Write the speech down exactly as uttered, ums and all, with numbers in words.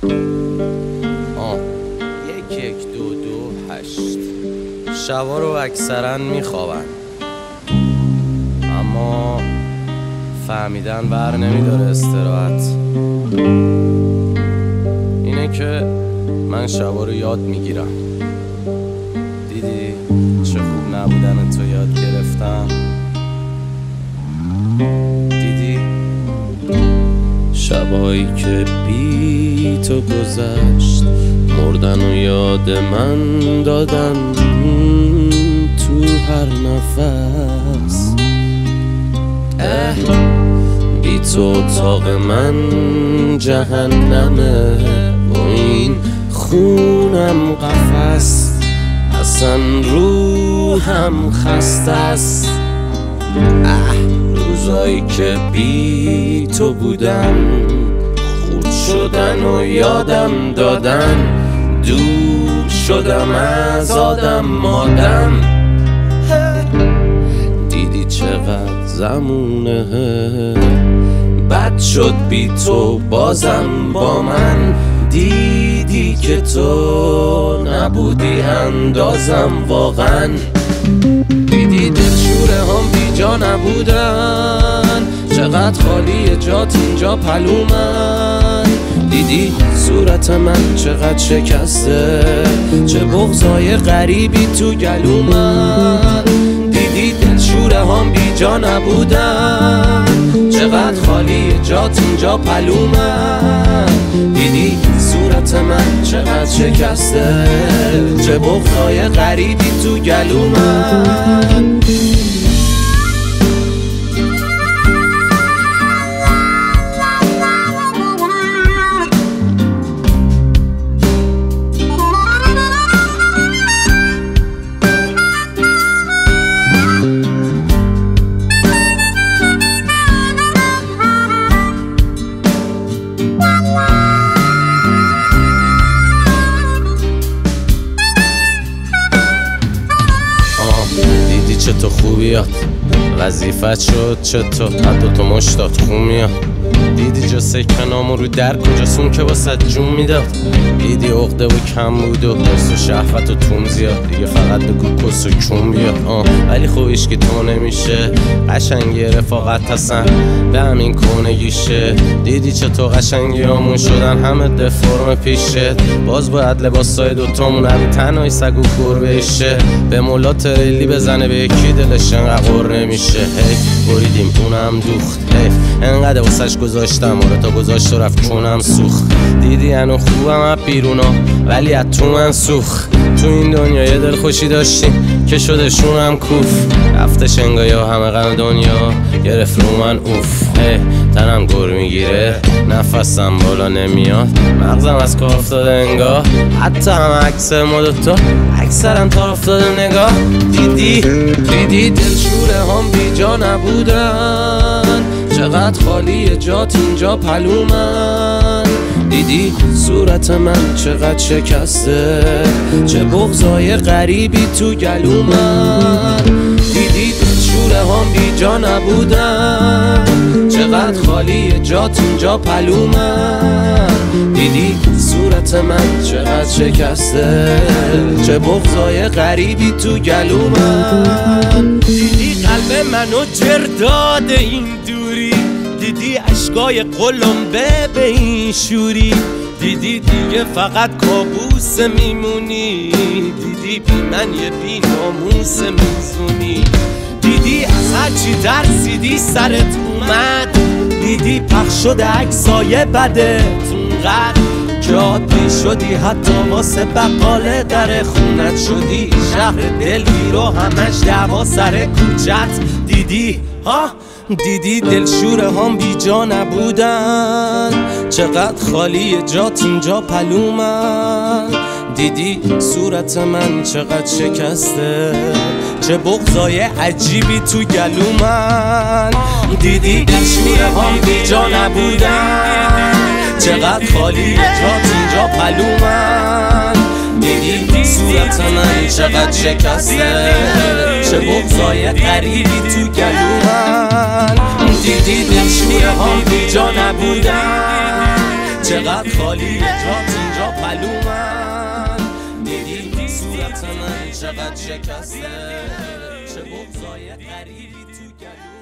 آه یک یک دو دو هشت شبا رو اکثرا میخوابن، اما فهمیدن بر نمیداره استراحت. اینه که من شبا رو یاد میگیرم. دیدی چه خوب نبودن تو یاد گرفتم. دیدی شبایی که بی تو گذشت، مردن و یاد من دادن تو هر نفس. اه بی تو اتاق من جهنمه و این خونم قفس. اصلا روحم خسته است. اه روزایی که بی تو بودم، خورد شدن و یادم دادن. دور شدم از آدم مادم. دیدی چقدر زمونه بد شد بی تو بازم با من. دیدی که تو نبودی اندازم واقعا. دیدی دلشوره هم بی جا نبودن، چقدر خالی جات اینجا پلومن. دیدی صورت من چقدر شکسته، چه بغضای غریبی تو گلومن. دیدی دلشوره هم بی جا نبودن، چقدر خالی جات اینجا پلومن. دیدی صورت من چقدر شکسته، چه بغضای غریبی تو گلومن. دیدی چه تو خوبیات وظیفت شد، چطور حتی تو مشتات خون میاد. دیدی جا سکنامو رو در کجاسون که واسه جون میداد. دیدی عقده و کم بود و درس و شهوت و تون زیاد. دیگه فقط بگو کس و کون بیاد. آه ولی خوبیش که تو نمیشه، قشنگی رفاقت هستن به همین کونگیشه. دیدی چه تو قشنگی همون شدن همه دفرم پیشه. باز باید لباسای دوتامون همی تنهای سگ و گربه شه. به مولا تریلی بزنه به یکی دلش انقدر قر نمیشه. هی بریدیم اونم دوخت، هی انقدر واسش گذاشتم آره تا گذاشت و رفت چونم سوخت. دیدی انو خوبم از بیرونا ولی از تو من سوخت. تو این دنیا یه دل خوشی داشتیم که شده شونم کوف. رفتش انگایا همه غم دنیا گرفت رو من اوف. هی تنم گر میگیره نفسم بالا نمیاد، مغزم از کار افتاده انگار. حتی همه عکس ما دوتا اکثرا تا افتاده نگاه. دیدی دیدی دلشوره هم بی جا نبودن، چقدر خالی جات اینجا پلومن. دیدی صورت من چقدر شکسته، چه بغضای غریبی تو گلومن. دیدی دلشوره هم بی جا نبودن، چقدر خالی جات اینجا پلومن. دیدی صورت من چقدر شکسته، چه بغضای غریبی تو گلومن. دیدی قلب منو جرداد این دوری، دیدی عشقای قلمبه به این شوری. دیدی دیگه فقط کابوس میمونی، دیدی بی من یه بی ناموس میزونی. دیدی از هرچی درسیدی سرت اومد، دیدی پخش شده عکسای بدت اونقدر که عادی شدی. حتی واسه بقاله در خونت شدی شهر دلگیر و همش دعوا سر کوچت. دیدی ها دیدی دلشوره هم بی جا نبودن، چقدر خالی جات اینجا پلومن. دیدی صورت من چقدر شکسته، چه بغضای عجیبی تو گلومن. دیدی دلشوره هم بی جا نبودن، چقدر خالی جات اینجا پلومن. دیدی صورت من چقدر شکسته، چه بغضای غریبی تو گلومن. دیدی دلشوره هم بی جا نبودن، چقدر خالی جات اینجا پلومن دیدی صورت من چقدر شکسته چه بغضای غریبی تو گلومن